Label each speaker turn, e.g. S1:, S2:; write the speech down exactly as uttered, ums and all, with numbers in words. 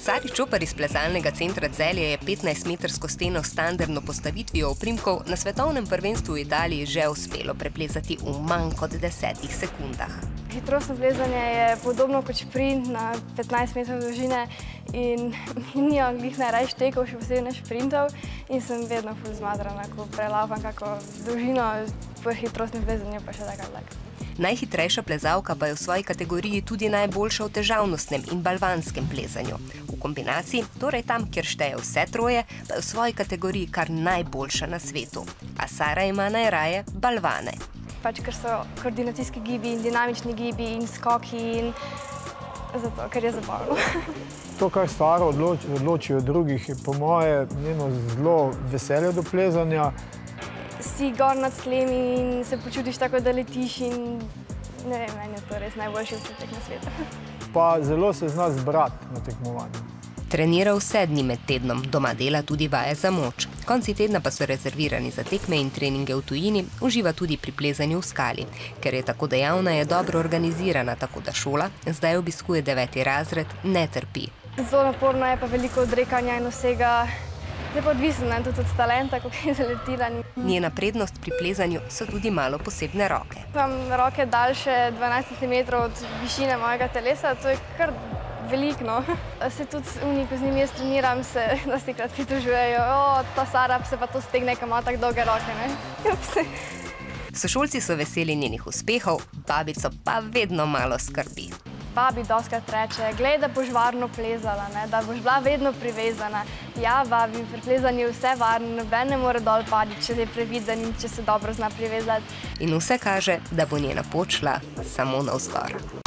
S1: Sari Čopar iz plezalnega centra Celje je petnajstmetrsko steno s standardno postavitvijo oprimkov na svetovnem prvenstvu v Italiji že uspelo preplezati v manj kot desetih sekundah.
S2: Hitrostno plezanje je podobno kot šprint na petnajst metrov dolžine in nimam glih najraje štekov, še posebej ne šprintov, in sem vedno ful zmadrana, ko prelapam kako dolžino, po hitrostnem plezanju pa še tako tak.
S1: Najhitrejša plezalka pa je v svoji kategoriji tudi najboljša v težavnostnem in balvanskem plezanju. V kombinaciji, torej tam, kjer šteje vse troje, pa je v svoji kategoriji kar najboljša na svetu. A Sara ima najraje balvane.
S2: Pač, ker so koordinacijski gibi in dinamični gibi in skoki in zato, ker je zabavno.
S3: To, kar Saro odloči od drugih, je po moje njeno zelo veselje do plezanja.
S2: Si gor nad tlemi in se počutiš tako, da letiš in ne vem, meni je to res najboljši občutek na svetu.
S3: Pa zelo se zna zbrati na tekmovanju.
S1: Trenira vse dni med tednom, doma dela tudi vaje za moč. Konci tedna pa so rezervirani za tekme in treninge v tujini, uživa tudi pri plezanju v skali. Ker je tako dejavna, je dobro organizirana, tako da šola, zdaj obiskuje deveti razred, ne trpi.
S2: Zelo naporno je pa veliko odrekanja in vsega. Je pa odvisno tudi od talenta, kako je zaletila.
S1: Njena prednost pri plezanju so tudi malo posebne roke.
S2: Imam roke daljše dvanajst centimetrov od višine mojega telesa, to je kar veliko, no. Se tudi oni, ko z njimi jaz treniram, se dostikrat pritožujejo, o, ta Sara se pa to stegne, ko ima tako dolge roke, ne.
S1: Sošolci so veseli njenih uspehov, babico pa vedno malo skrbi.
S2: Babi dostikrat reče, glej, da boš varno plezala, ne, da boš bila vedno privezana. Ja, babi, pri plezanju je vse varno, noben ne more dol paditi, če je previden in če se dobro zna privezati.
S1: In vse kaže, da bo njena pot šla samo navzgor.